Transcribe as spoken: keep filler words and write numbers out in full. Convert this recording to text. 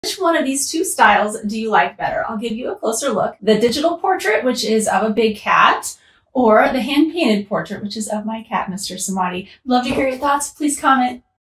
Which one of these two styles do you like better? I'll give you a closer look. The digital portrait, which is of a big cat, or the hand-painted portrait, which is of my cat, Mister Samadi. Love to hear your thoughts. Please comment.